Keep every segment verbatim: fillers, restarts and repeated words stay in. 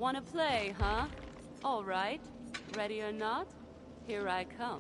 Wanna play, huh? All right. Ready or not, here I come.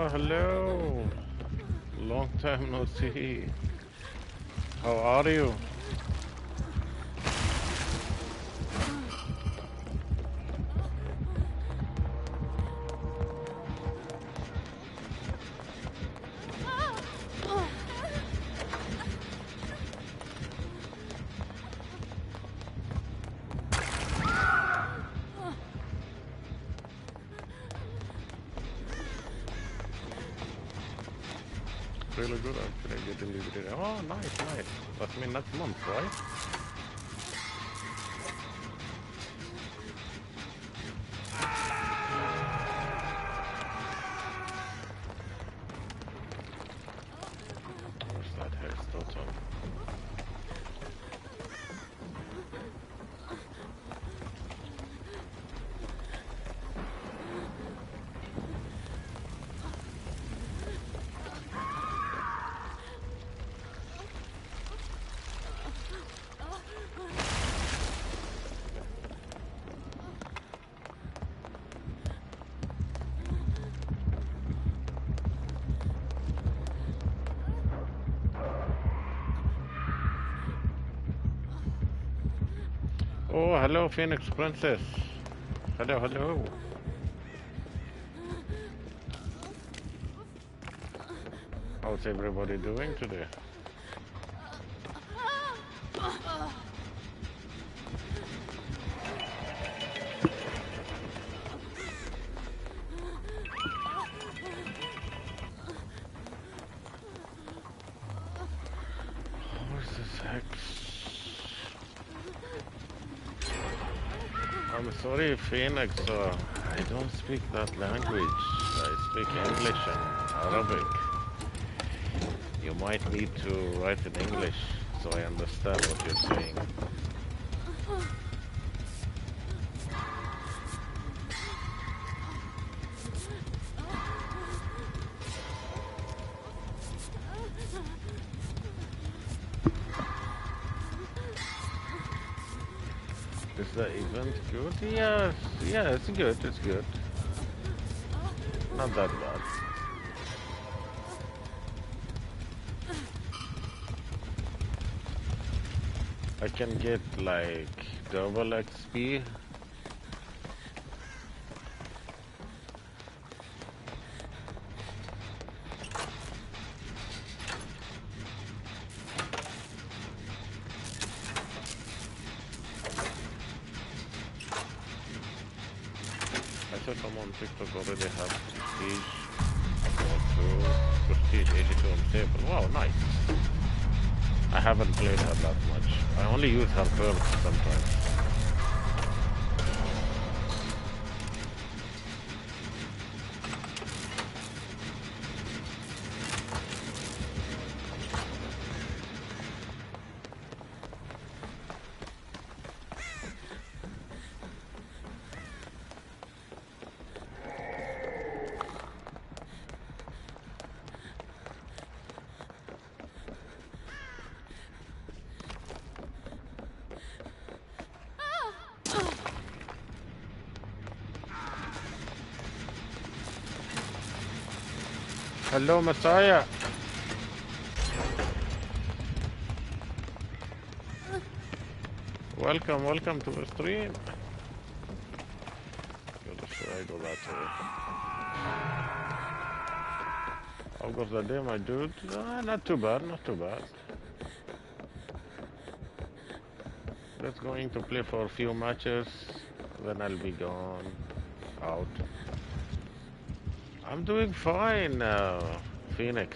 Hello, hello. Long time no see. How are you? Really good actually getting liberated. Oh, nice, nice. That's me next month, right? Where's that hex total? Oh, hello, Phoenix Princess. Hello, hello. How's everybody doing today? Where's this hex? I'm sorry, Phoenix. Uh, I don't speak that language. I speak English and Arabic. You might need to write in English so I understand what you're saying. Is the event good? Yes, yeah, it's good, it's good. Not that bad. I can get like double X P. I saw someone on TikTok already have prestige. Also, prestige eighty-two unstable. Wow, nice. I haven't played her that much. I only use her pearls sometimes. Hello, Messiah. Welcome, welcome to the stream. Should I go that way? How goes the day, my dude? Ah, not too bad, not too bad. Just going to play for a few matches, then I'll be gone, out. I'm doing fine, uh, Phoenix.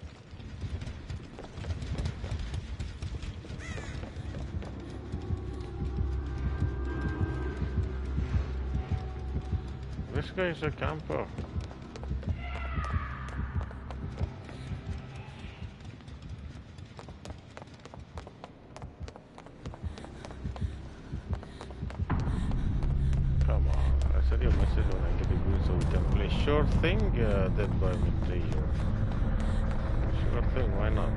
This guy is a camper. Come on, I sent you a message when I get a good so we can play. Sure thing, uh, Dead by Midday. Sure thing, why not?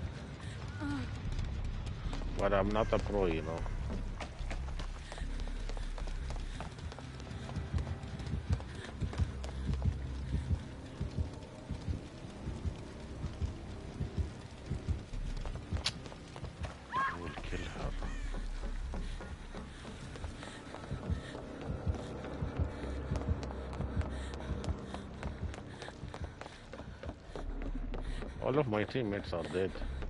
But I'm not a pro, you know. All of my teammates are dead.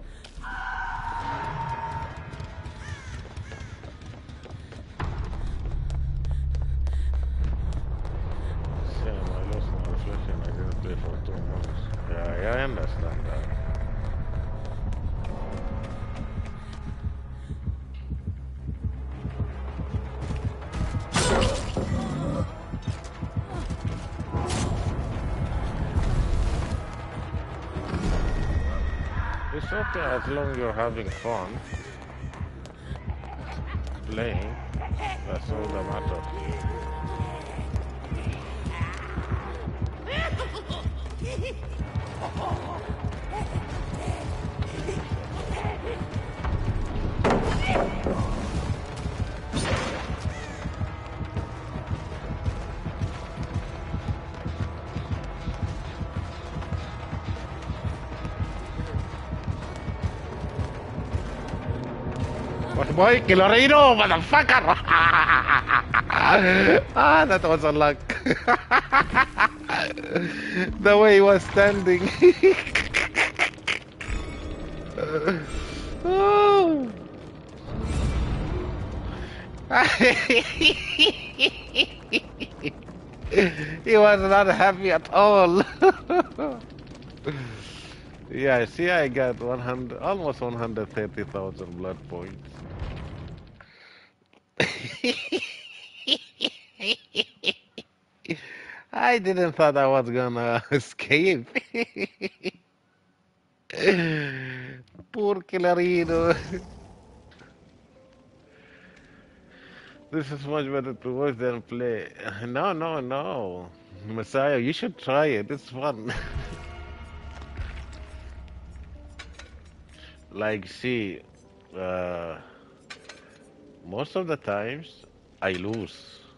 Same, I lost my reflection. I didn't play for two months. Yeah, yeah, I understand that. It's okay as long as you're having fun playing. That's all that matters. What boy? Kilorino, motherfucker! Ah, that was a luck. The way he was standing. Oh. He was not happy at all. Yeah, see, I got one hundred, almost one hundred thirty thousand blood points. I didn't thought I was gonna escape. Poor Killarino. This is much better to watch than play. No, no, no. Messiah, you should try it. It's fun. Like, see, uh, most of the times I lose.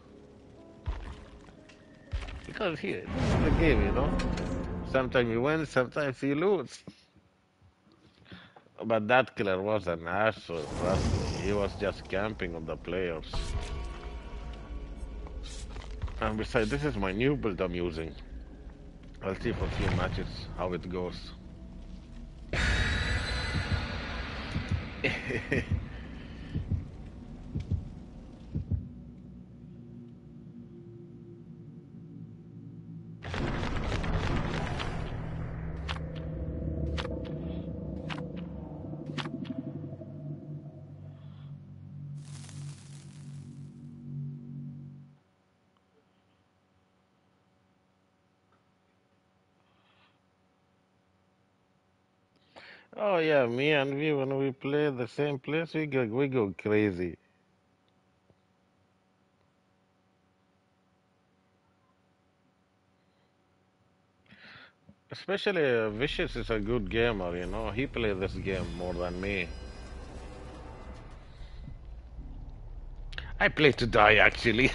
Because here, this is the game, you know? Sometimes you win, sometimes you lose. But that killer was an asshole, trust me. He was just camping on the players. And besides, this is my new build I'm using. I'll see for a few matches how it goes. Oh yeah, me and we when we play the same place, we go we go crazy. Especially uh, Vicious is a good gamer, you know. He plays this game more than me. I play to die actually.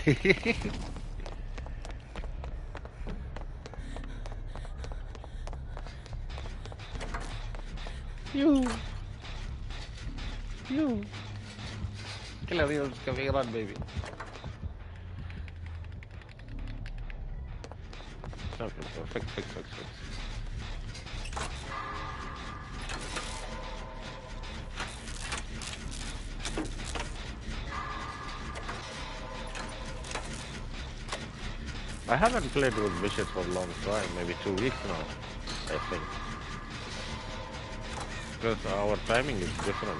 You, you. Killer Reels coming, run, baby. Okay, so fix, fix, fix, fix. I haven't played with Vicious for a long time, maybe two weeks now, I think. Because our timing is different.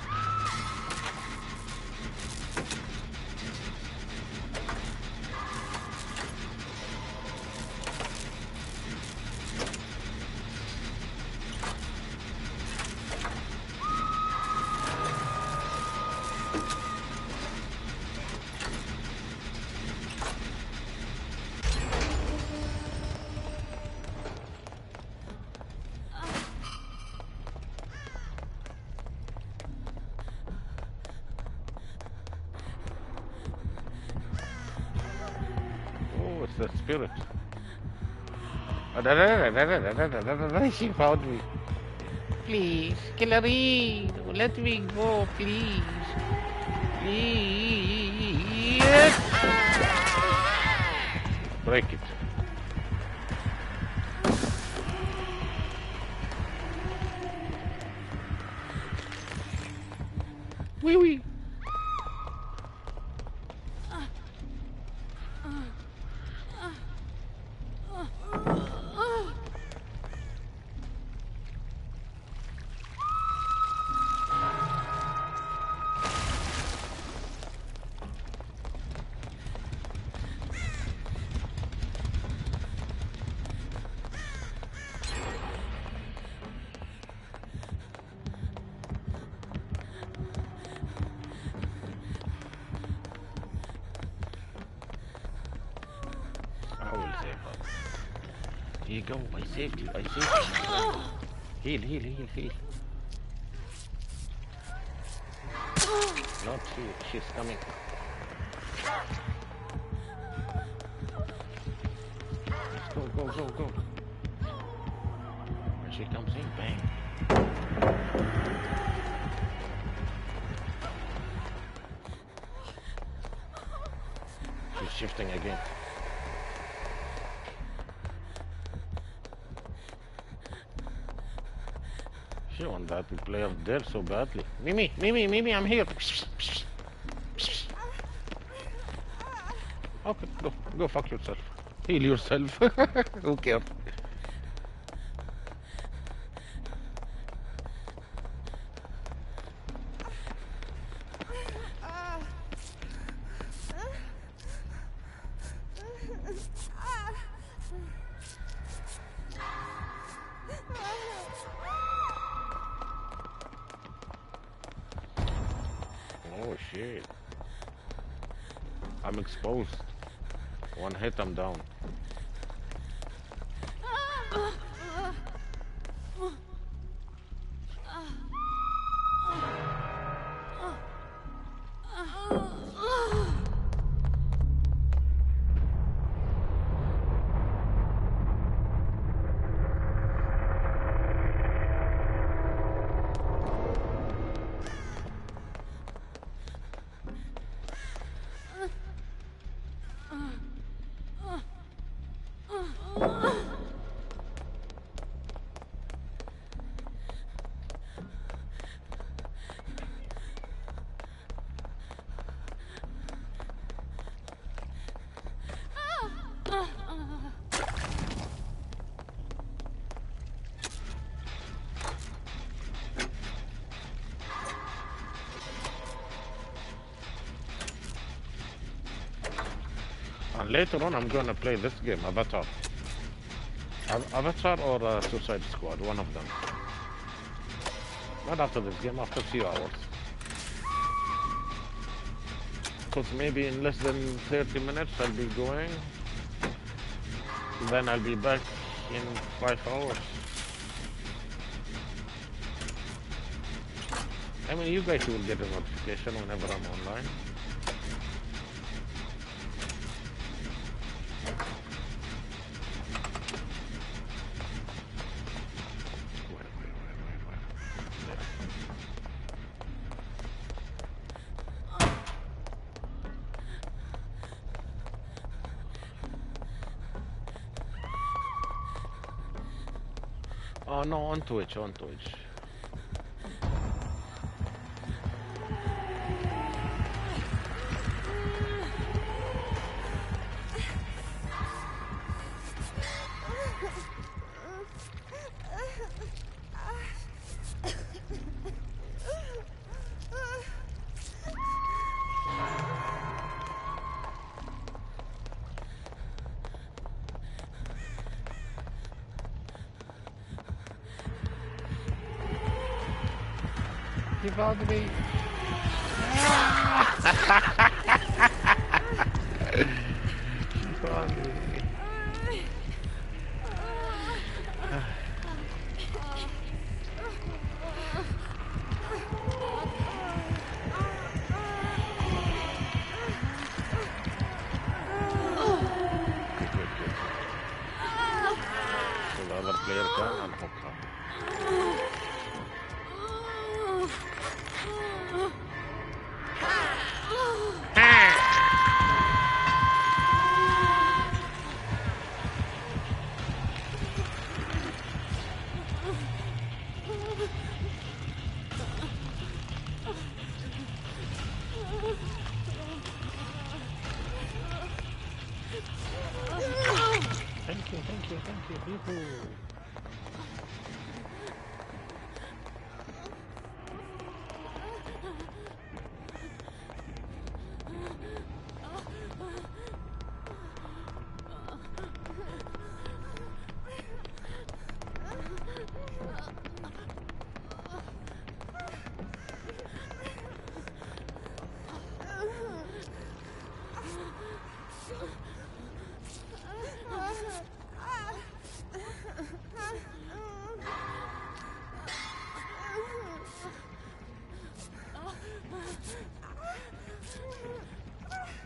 The spirit. She found me. Please, Killary, let me go, please. Please. Break it. Wee wee. I will save her. Here you go. I saved you. I saved you. Heal, heal, heal, heal. Not she. She's coming. Let's go, go, go, go. When she comes in, bang. She's shifting again. She want that to play up there so badly. Mimi, Mimi, Mimi, I'm here. Okay, go, go fuck yourself. Heal yourself. Who cares? Oh shit. I'm exposed. One hit, I'm down. And later on, I'm gonna play this game, Avatar. Av Avatar or uh, Suicide Squad, one of them. Not after this game, after a few hours. Because maybe in less than thirty minutes I'll be going. Then I'll be back in five hours. I mean, you guys will get a notification whenever I'm online. Oh no, on Twitch, on Twitch. He found me. He found me. So the other player can unhook her. Ah!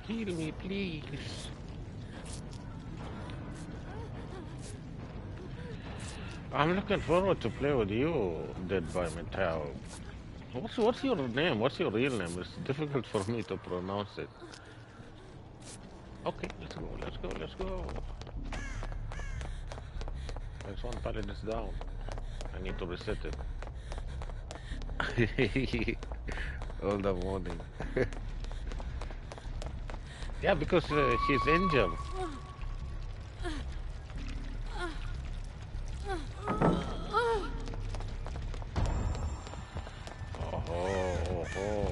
Heal me, please. I'm looking forward to play with you, Dead by Metal. What's what's your name? What's your real name? It's difficult for me to pronounce it. Okay, let's go, let's go, let's go. Next one pallet is down. I need to reset it. All the morning. Yeah, because uh, she's injured. Oh, oh, oh.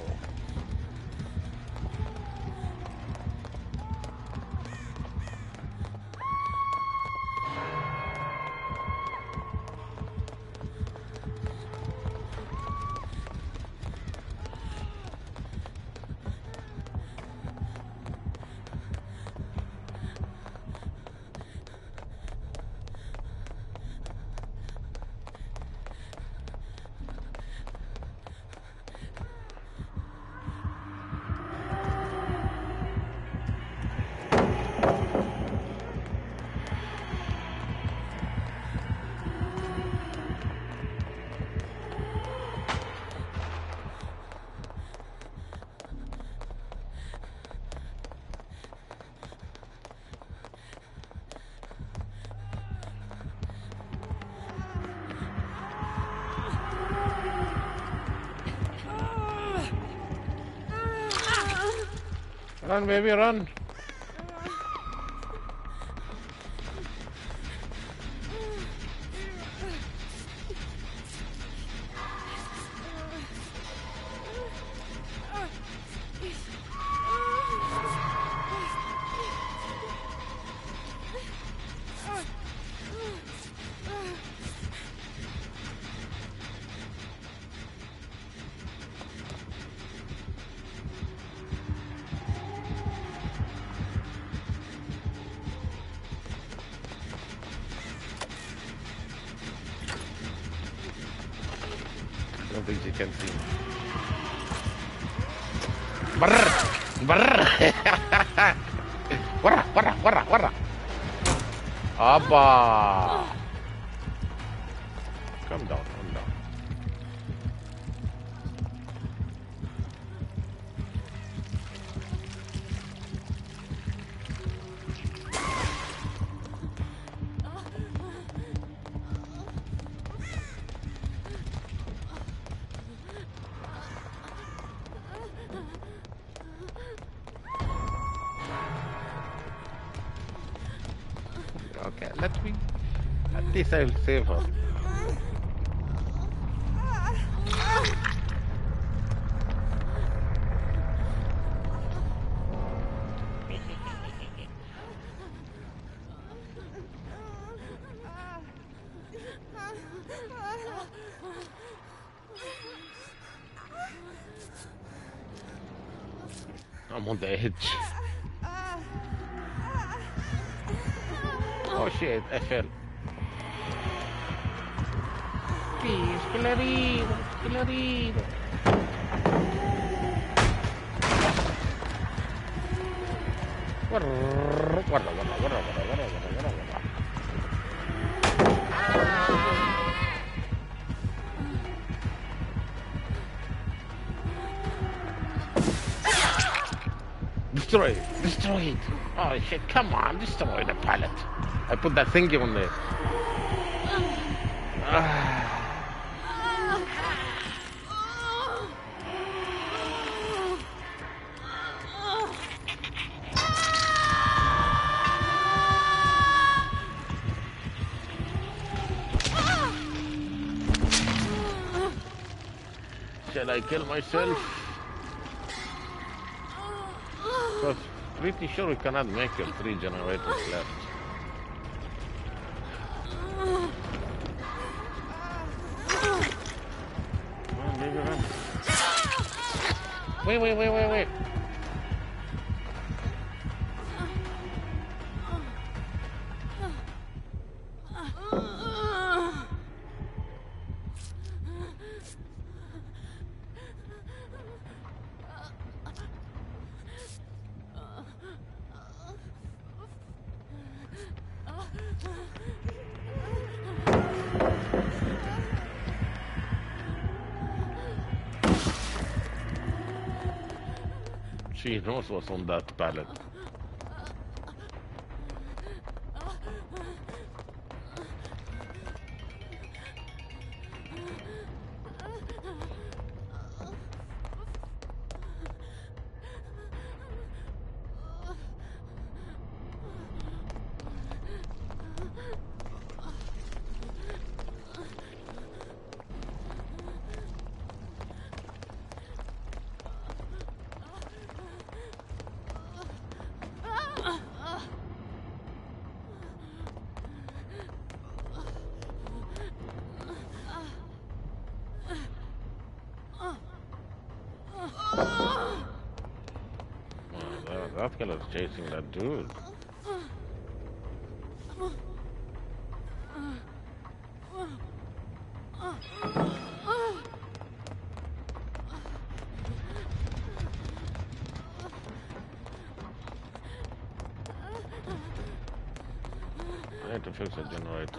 Run, baby, run. I don't think she can see me. Brrr! Brrr! Warra! Warra! Warra! Warra! Abba! Calm down, calm down. Okay, let me. At least I'll save her. I'm on the edge. Oh shit, I fell. Please, Pillarino, Pillarino. Guarda, guarda, guarda, guarda, guarda, guarda, guarda, guarda. Destroy it, destroy it. Oh shit, come on, destroy the pallet. I put that thingy on there. Ah. Shall I kill myself? Because pretty sure we cannot make it three generators left. Wait, wait, wait, wait, wait. She knows what's on that pallet. That, that killer's chasing that dude. I need to fix the generator.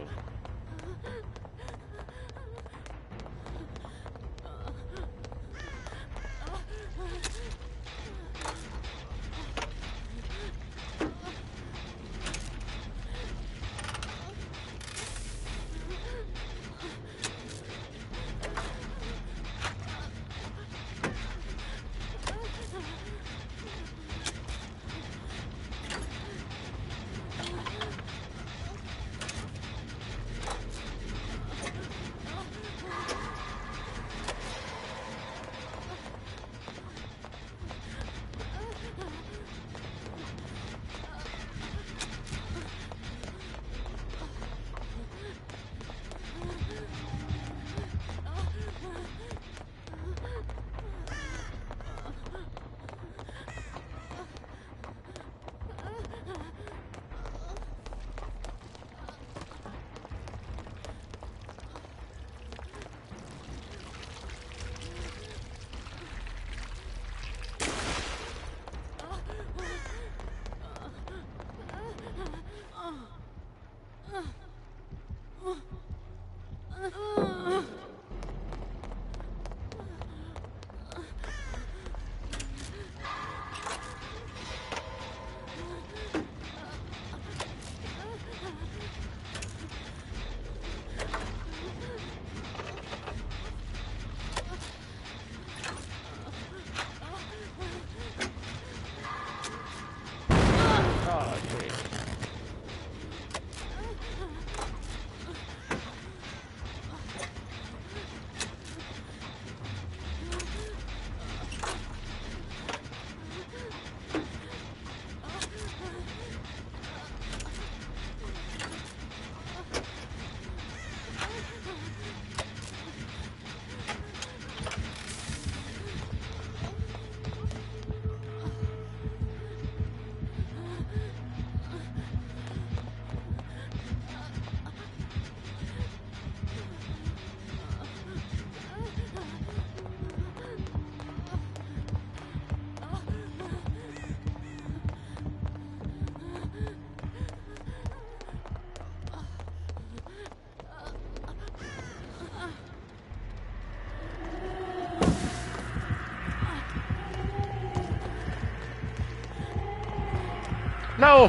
No!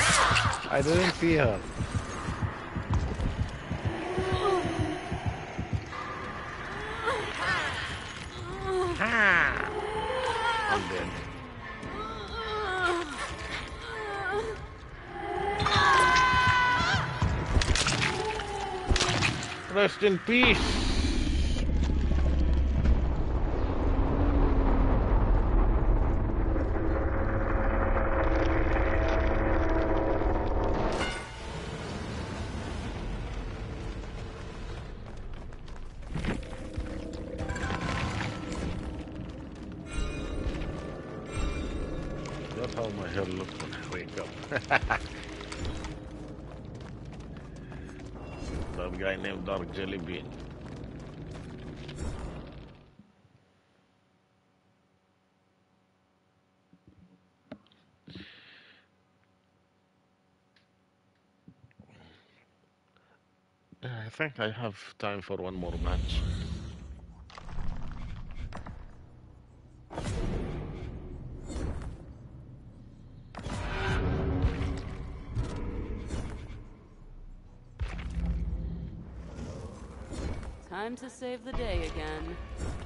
I didn't see her. Ah! I'm dead. Rest in peace. That's how my hair looks when I wake up. That guy named Dark Jelly Bean. I think I have time for one more match. Time to save the day again.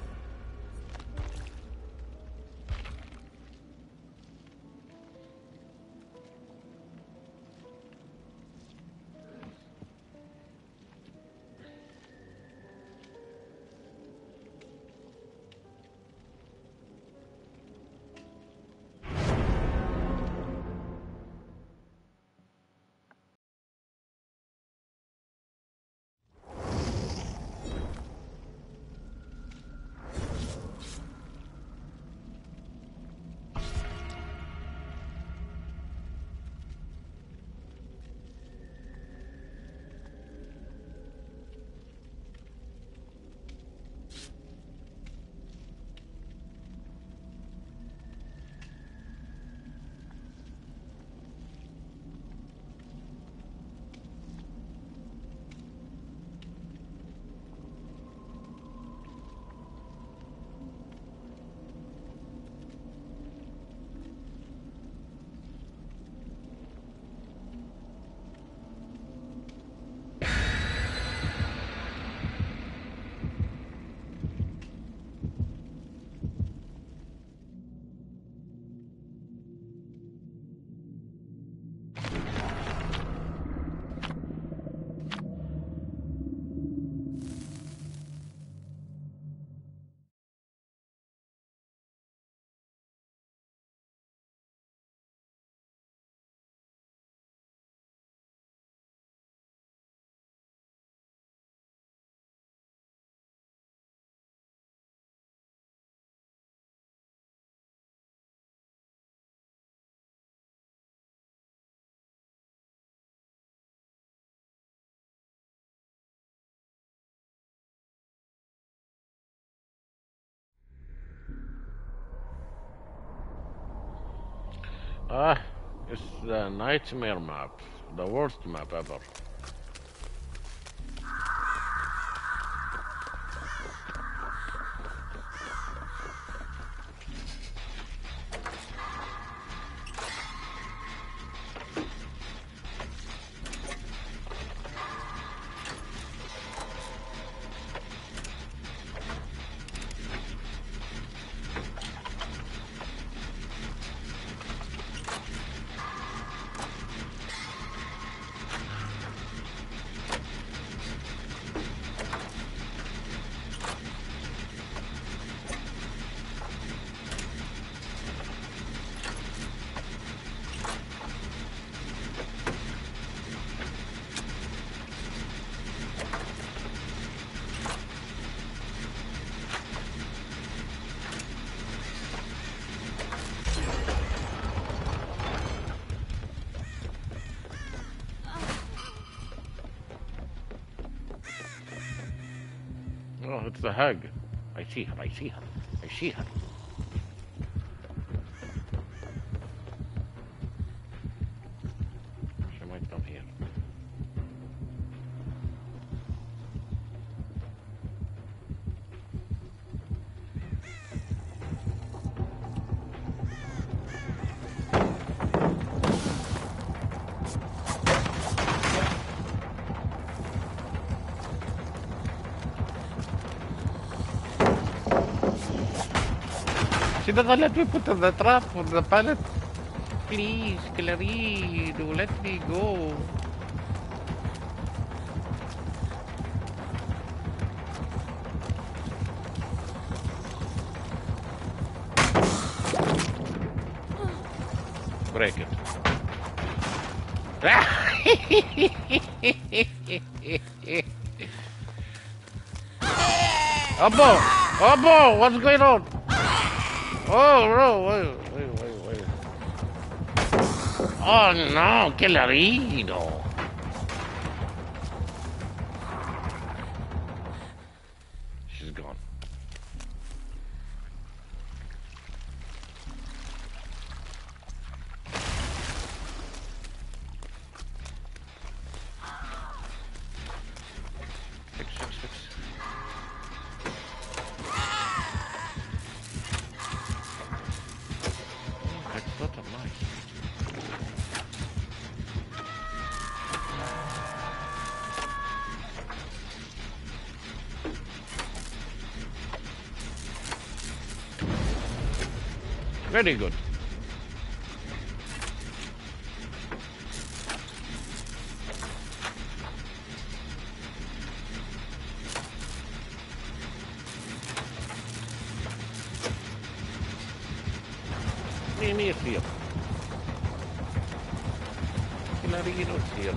Ah, it's the nightmare map. The worst map ever. Oh, it's the hag. I see her, I see her, I see her. She might come here. She doesn't let me put on the trap on the pallet. Please, Clarido, let me go. Break it. Abbo! Abbo! What's going on? Oh, no, wait, wait, wait, wait. Oh, no, Clarido. She's gone. Fix, fix, fix. That's not a knife. Very good. Mimi is here. Hilarino is here.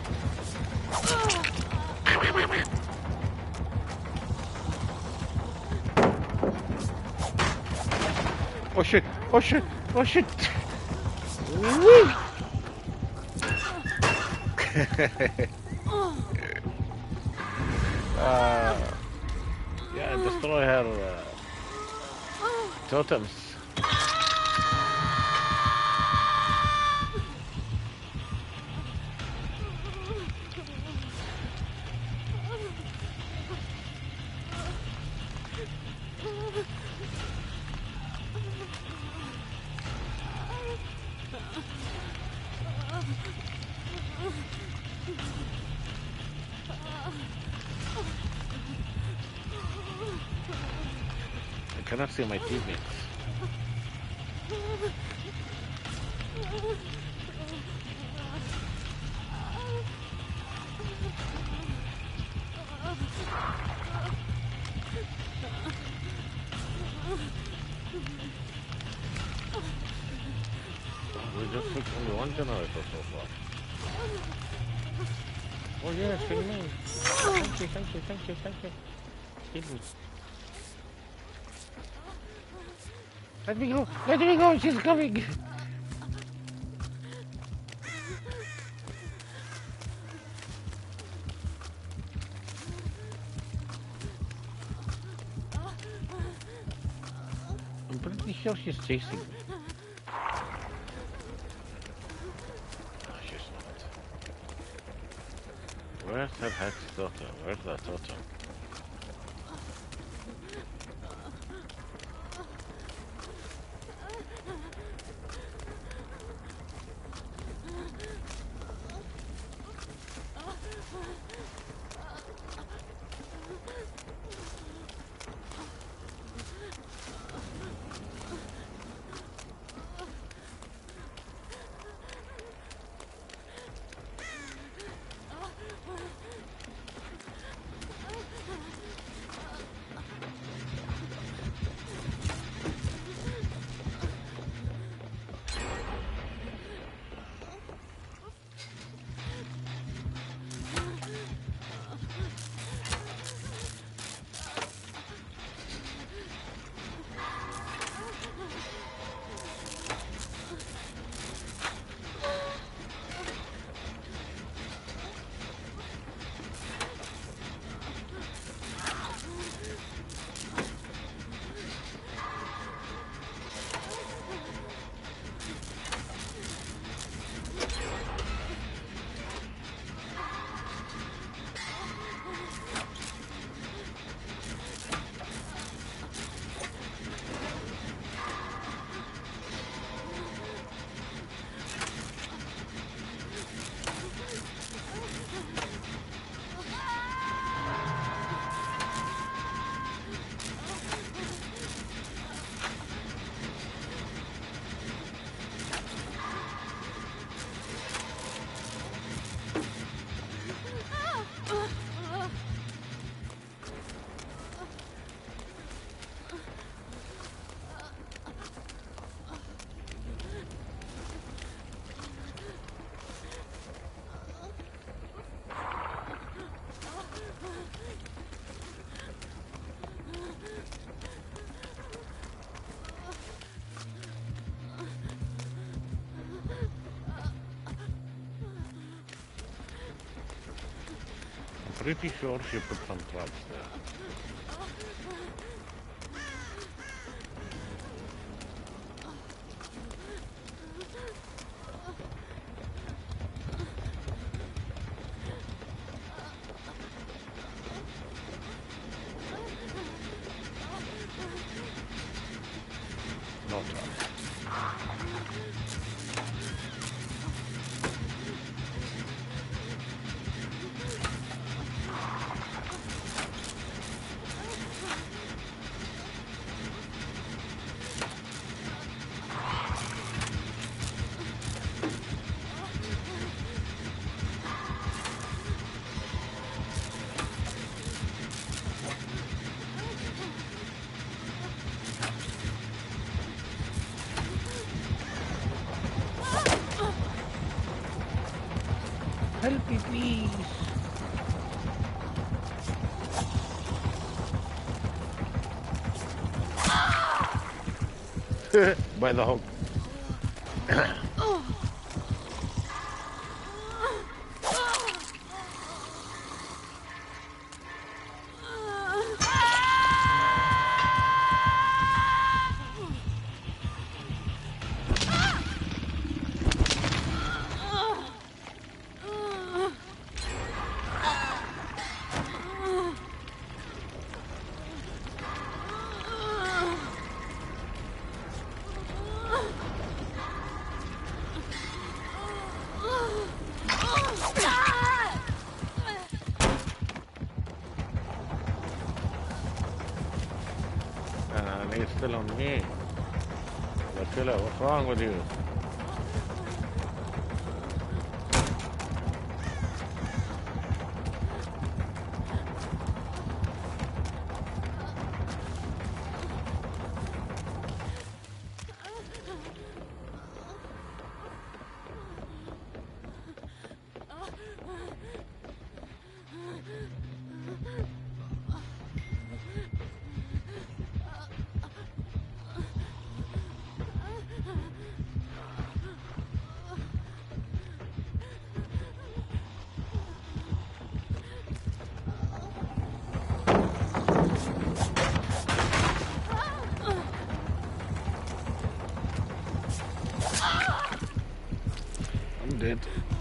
Oh shit! Oh shit! Oh shit! Woo! uh, yeah, destroy her uh, totems. I cannot see my teammates. We just took only one generator so far. Oh yeah, kill me. Thank you, thank you, thank you, thank you. Kill me. Let me go! Let me go! She's coming! I'm pretty sure she's chasing me. No, she's not. Where's that hex totem? Where's that totem? Pretty sure she put some traps there. No traps. Help me, please. By the hook. And he's still on me. The killer, what's wrong with you? I'm dead.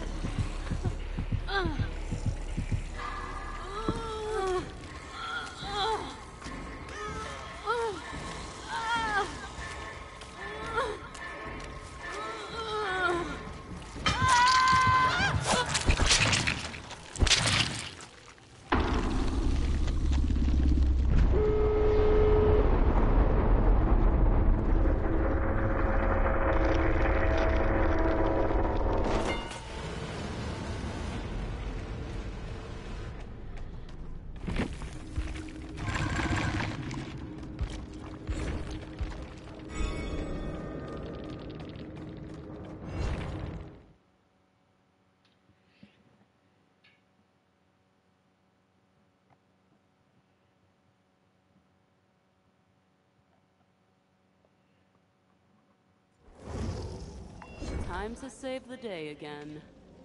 Time to save the day again.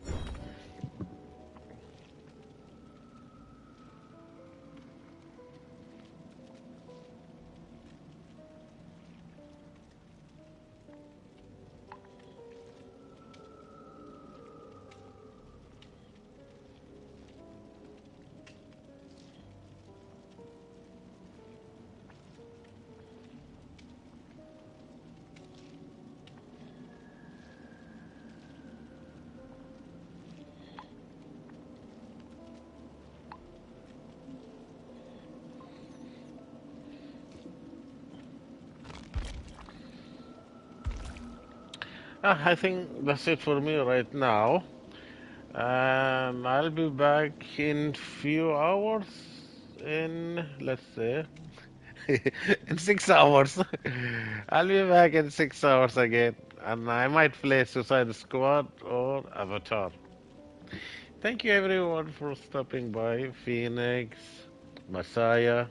Ah, I think that's it for me right now. And I'll be back in few hours. In, let's say, in six hours. I'll be back in six hours again. And I might play Suicide Squad or Avatar. Thank you everyone for stopping by. Phoenix, Messiah,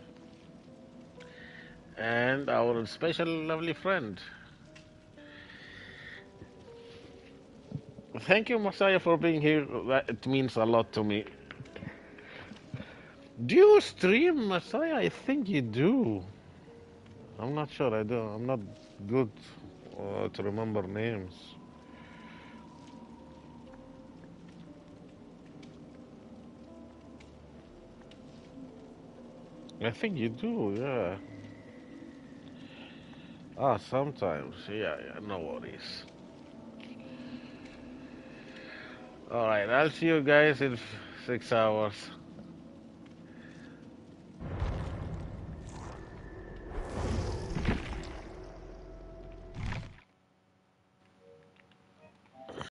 and our special lovely friend. Thank you, Messiah, for being here. That, it means a lot to me. Do you stream, Messiah? I think you do. I'm not sure. I do. I'm not good uh, to remember names. I think you do. Yeah. Ah, sometimes. Yeah. Yeah. No worries. All right. I'll see you guys in f- six hours.